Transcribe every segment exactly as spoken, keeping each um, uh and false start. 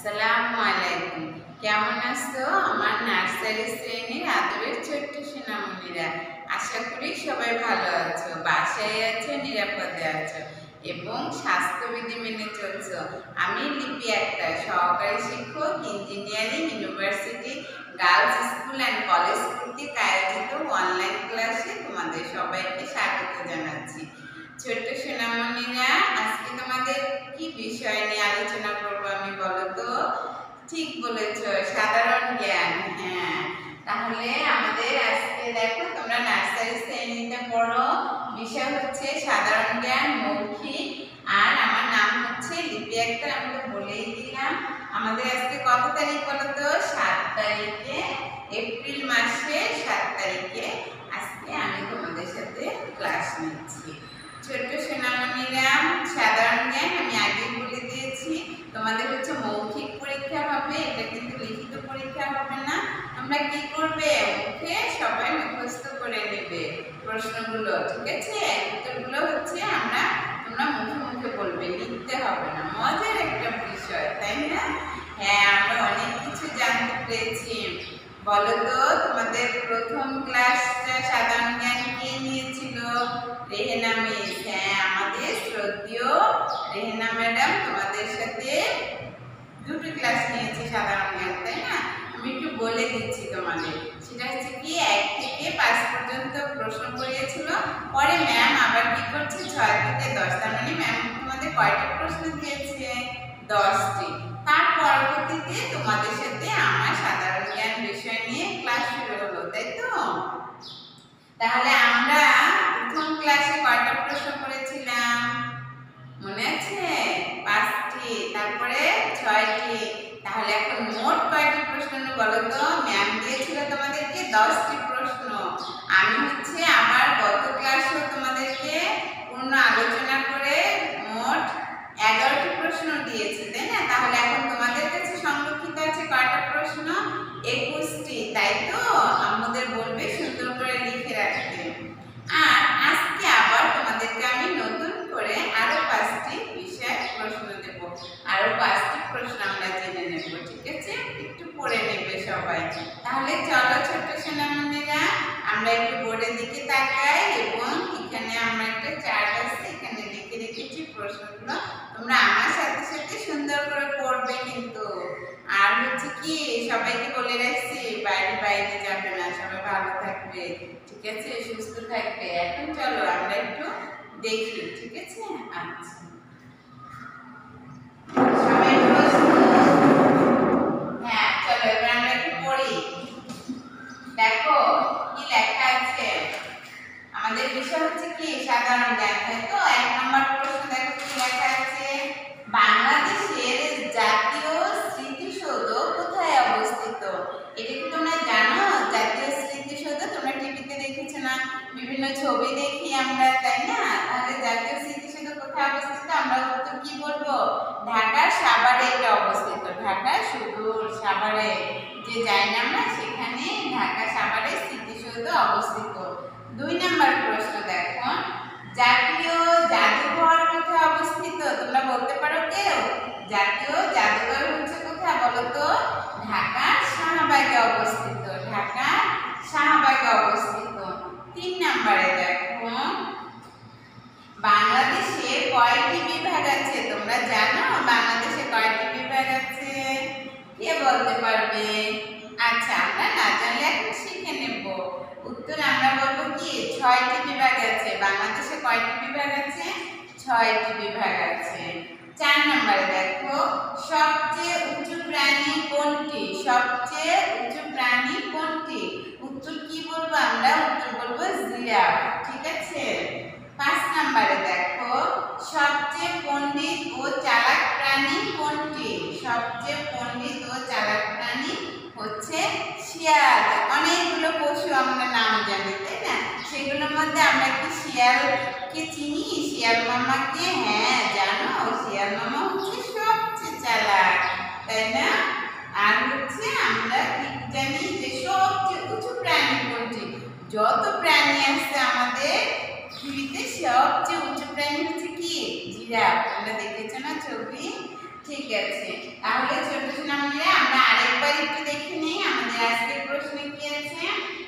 আসসালামু আলাইকুম। কেমন আছো আমার নার্সারি শ্রেণীর আদরের ছোট্ট সোনামণিরা? আশা করি সবাই ভালো আছো, বাসায় আছো, নিরাপদে আছো এবং স্বাস্থ্যবিধি মেনে চলছো। আমি লিপি আক্তার, সহকারী শিক্ষক, engineering university girls school and college কর্তৃক আয়োজিত অনলাইন ক্লাসে তোমাদের সবাইকে স্বাগত জানাচ্ছি। ছোট্ট সোনামণিরা, আজকে তোমাদের কি বিষয় নিয়ে আলোচনা করবো আমি বলো তো? ঠিক বলেছ, সাধারণ জ্ঞান। হ্যাঁ, তাহলে আমাদের আজকে দেখো, তোমরা নার্সারি শ্রেণীতে পড়ো, বিষয় হচ্ছে সাধারণ জ্ঞান মৌখিক, আর আমার নাম হচ্ছে লিপি আক্তার। আমি তো বলেই দিলাম। আমাদের আজকে কত তারিখ বলো তো? সাত তারিখে, এপ্রিল মাসের সাত তারিখে আজকে আমি তোমাদের সাথে ক্লাস নিচ্ছি। ছোট্ট সোনামণিরা, সাধারণ জ্ঞান আমি আগে বলে দিয়েছি, তোমাদের হচ্ছে মৌখিক পরীক্ষা হবে, এটা কিন্তু লিখিত পরীক্ষা হবে না। তোমরা কি করবে? মুখে সবাই মুখস্থ করে নেবে প্রশ্নগুলো, ঠিক আছে? উত্তরগুলো হচ্ছে আমরা তোমরা মুখে মুখে বলবে, লিখতে হবে না। মজার একটা বিষয়, তাই না? হ্যাঁ, আমরা অনেক কিছু জানতে পেরেছি। বলো তো, তোমাদের প্রথম ক্লাসটা সাধারণ জ্ঞান কে নিয়েছিল? রেহেনা মিস। হ্যাঁ, আমাদের শ্রদ্ধেয় রেহেনা ম্যাডাম তোমাদের সাথে দুটো ক্লাস নিয়েছে সাধারণ জ্ঞান, তাই না? আমি একটু বলে দিচ্ছি তোমাদের। সেটা হচ্ছে কি, এক থেকে পাঁচ পর্যন্ত প্রশ্ন করিয়েছিল, পরে ম্যাম আবার কি করছে, ছয় থেকে দশ। তার মানে ম্যাম তোমাদের কয়টা প্রশ্ন দিয়েছে? দশটি। তার পরবর্তীতে তোমাদের সাথে আমার সাধারণ জ্ঞান বিষয় নিয়ে ক্লাস শুরু হলো, তাই তো? তাহলে আমরা প্রথম ক্লাসে কয়টা প্রশ্ন করেছিলাম মনে আছে? পাঁচটি, তারপরে ছয়টি। তাহলে এখন মোট কয়টি প্রশ্ন বলো তো? ম্যাম দিয়েছিল তোমাদেরকে দশটি প্রশ্ন। আমি হচ্ছে আবার গত ক্লাসে তোমাদেরকে পূর্ণ আলোচনা করে মোট এগারোটি প্রশ্ন দিয়েছি, তাই না? তাহলে এখন তোমাদের কাছে সংরক্ষিত আছে কয়টা প্রশ্ন? একুশটি, তাই তো? আমাদের বলবে সুন্দর করে লিখে রাখতে। আর আজকে আবার তোমাদেরকে আমি নতুন করে আরো পাঁচটি বিষয় প্রশ্ন দেব, আরো পাঁচটি প্রশ্ন আমরা জেনে নেব, ঠিক আছে? একটু পড়ে নেবে সবাই। তাহলে চলো ছোট্ট সোনামণিরা, আমরা একটু বোর্ডের দিকে তাকাই এবং এখানে আমরা একটা চার্ট আছে, এখানে লিখে রেখেছি প্রশ্নগুলো। তোমরা আমার সাথে সাথে সুন্দর করে পড়বে কিন্তু। আর হচ্ছে কি, সবাইকে বলে রাখছি বাইরে বাইরে যাবে না, সবাই ভালো থাকবে, ঠিক আছে? সুস্থ থাকবে। এখন চলো আমরা একটু দেখি, ঠিক আছে? আচ্ছা, সবাই প্রস্তুত? হ্যাঁ, চলো এবার আমরা একটু পড়ি। দেখো কি লেখা আছে। আমাদের বিষয় হচ্ছে কি, সাধারণ জ্ঞান, তাই তো? এক নম্বর প্রশ্ন দেখো কি লেখা আছে। বাংলাদেশের জাতীয় স্মৃতিসৌধ কোথায় অবস্থিত? এটা কি তোমরা জানো? জাতীয় স্মৃতিসৌধ তোমরা টিভিতে দেখেছো না? বিভিন্ন ছবি দেখি আমরা, তাই না? তাহলে জাতীয় স্মৃতিসৌধ কোথায় অবস্থিত? আমরা উত্তর কি বলবো? ঢাকার সাভারে এটা অবস্থিত। ঢাকার সুদূর সাভারে যে যাই না আমরা, সেখানে ঢাকা সাভারে স্মৃতিসৌধ অবস্থিত। দুই নম্বর প্রশ্ন দেখো, জাতীয় জাদুঘর কোথায় অবস্থিত? তোমরা বলতে পারো কেউ? জাতীয় জাদুঘর হচ্ছে কোথায় বলো তো? ঢাকার শাহবাগে অবস্থিত। ঢাকার শাহবাগে অবস্থিত। তিন নম্বরে দেখো, বাংলাদেশে কয়টি বিভাগ আছে? তোমরা জানো বাংলাদেশে কয়টি বিভাগ আছে? কে বলতে পারবে? আচ্ছা, আমরা না জানলে এখন শিখে নেব। উত্তর আমরা বলবো কি, ছয়টি বিভাগ আছে। বাংলাদেশে কয়টি বিভাগ আছে? ছয়টি বিভাগ আছে। চার নম্বরে দেখো, সবচেয়ে উঁচু প্রাণী কোনটি? সবচেয়ে উঁচু প্রাণী কোনটি? উত্তর কি বলবো আমরা? উত্তর বলবো জিরাফ, ঠিক আছে? পাঁচ নম্বরে দেখো, সবচেয়ে পণ্ডিত ও চালাক প্রাণী কোনটি? সবচেয়ে পণ্ডিত ও চালাক প্রাণী হচ্ছে শিয়াল। অনেকগুলো পশু আমরা নাম জানি, তাই না? সেগুলোর মধ্যে আমরা কি শিয়ালকে চিনি? শিয়াল মামাকে? হ্যাঁ, জানো, শিয়াল মামা হচ্ছে সবচেয়ে চালাক, তাই না? আর হচ্ছে আমরা ঠিক জানি যে সবচেয়ে উঁচু প্রাণী কোনটি? যত প্রাণী আছে আমাদের পৃথিবীতে, সবচেয়ে উঁচু প্রাণী হচ্ছে কি? জিরাফ। তোমরা দেখেছো না ছবি? ঠিক আছে, তাহলে ছোট সোনামণিরা আমরা আরেকবার একটু দেখে নিই আমাদের আজকের প্রশ্নে কি আছে।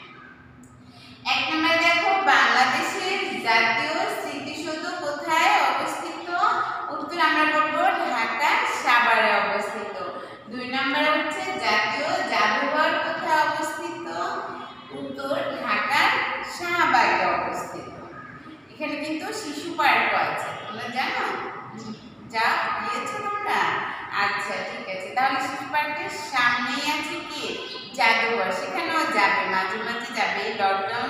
এক নম্বরে দেখো, বাংলাদেশের জাতীয় স্মৃতিসৌধ কোথায় অবস্থিত? উত্তর আমরা বলবো ঢাকার সাভারে অবস্থিত। দুই নম্বরে হচ্ছে জাতীয় জাদুঘর কোথায় অবস্থিত? উত্তর ঢাকার শাহবাগে অবস্থিত। এখানে কিন্তু শিশু পার্কও আছে, তোমরা জানো? যা গিয়েছো তোমরা? আচ্ছা ঠিক আছে, তাহলে শিশু পার্কের সামনেই আছে কি জাদুঘর, সেখানেও যাবে, মাঝে মাঝে যাবে। এই লকডাউন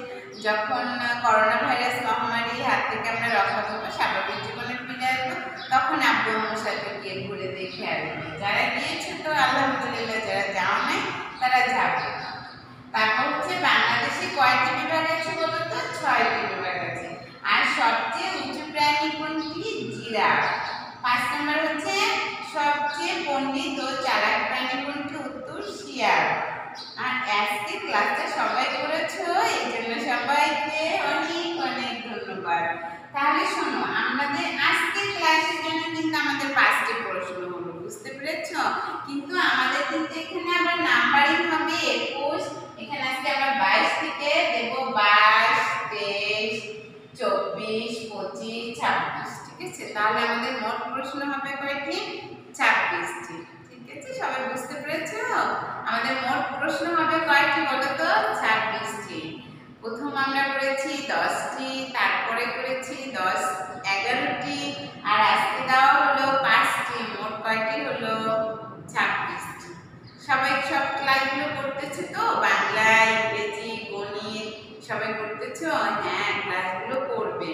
যখন করোনা ভাইরাস মহামারীর হাত থেকে আমরা রক্ষা পাবো, স্বাভাবিক জীবনে ফিরে আসবো, তখন আব্বু আম্মুর সাথে গিয়ে ঘুরে দেখে আসবে। যারা গিয়েছে তো আলহামদুলিল্লাহ, যারা যাও নাই তারা যাবে। তারপর হচ্ছে বাংলাদেশে কয়টি বিভাগ আছে বলো তো? ছয়টি বিভাগ আছে। আর সবচেয়ে উঁচু প্রাণী কোনটি? জিরাফ। পাঁচ নম্বর হচ্ছে সবচেয়ে পণ্ডিত ও চালাক প্রাণী কোনটি? উত্তর শিয়াল। আর আজকে ক্লাসটা সবাই করেছো, এই জন্য সবাইকে অনেক অনেক ধন্যবাদ। তাহলে শোনো, আমাদের আজকে ক্লাসের জন্য কিন্তু আমাদের পাঁচটি প্রশ্ন হলো, বুঝতে পেরেছো? কিন্তু আমাদের কিন্তু এখানে আবার নাম্বারিং হবে একুশ, এখানে আজকে আবার বাইশ থেকে দেব বাইশ, তেইশ, চব্বিশ, পঁচিশ, ছাব্বিশ। ঠিক আছে, তাহলে আমাদের মোট প্রশ্ন হবে কয়টি? ছাব্বিশটি। ঠিক আছে, সবাই বুঝতে পেরেছো? আমাদের মোট প্রশ্ন হবে কয়টি বলো তো? ছাব্বিশটি। প্রথম আমরা করেছি দশটি, তারপরে করেছি দশ এগারোটি, আর আজকে দেওয়া হলো পাঁচটি। মোট কয়টি হলো? ছাব্বিশটি। সবাই সব ক্লাসগুলো করতেছে তো? বাংলা, ইংরেজি, গণিত সবাই করতেছো? হ্যাঁ, ক্লাসগুলো করবে।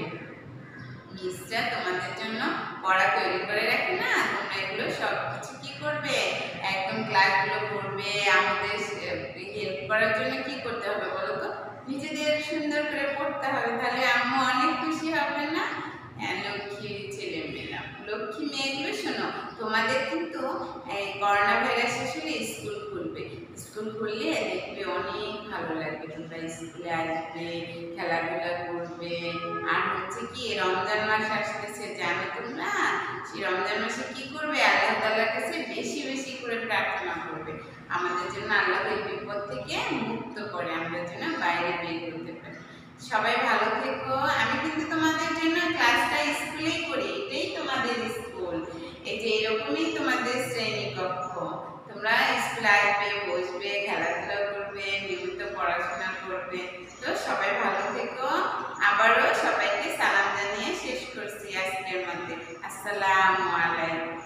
মিসরা তোমাদের জন্য পড়া তৈরি করে রাখে না, তোমরা এগুলো সব কিছু কি করবে? একদম ক্লাসগুলো করবে। আমাদের হেল্প করার জন্য কি করতে হবে বলো তো? নিজেদের সুন্দর করে পড়তে হবে, তাহলে আম্মু অনেক খুশি হবে না? হ্যাঁ, লক্ষ্মী ছেলে মেয়েরা, লক্ষ্মী মেয়েগুলো শোনো, তোমাদের কিন্তু এই করোনা ভাইরাস শেষ হলে স্কুল খুলবে। স্কুল খুললে দেখবে অনেক ভালো লাগবে, তোমরা স্কুলে আসবে, খেলাধুলা করবে। আর হচ্ছে কি রমজান মাস আসতেছে, জানো তোমরা? সেই রমজান মাসে কি করবে? আল্লাহ তাআলার কাছে বেশি বেশি করে প্রার্থনা করবে আমাদের জন্য, আল্লাহ এই বিপদ থেকে মুক্ত করে আমরা যেন বাইরে বের করতে পারি। সবাই ভালো থেকো। আমি কিন্তু তোমাদের জন্য ক্লাসটা স্কুলেই করি, এটাই তোমাদের স্কুল। এই যে এরকমই তোমাদের শ্রেণী কক্ষ, তোমরা স্কুলে আসবে, বসবে, খেলাধুলা করবে, নিয়মিত পড়াশোনা করবে। তো সবাই ভালো থেকো। আবারও সবাইকে সালাম জানিয়ে শেষ করছি আজকের মধ্যে। আসসালামু আলাইকুম।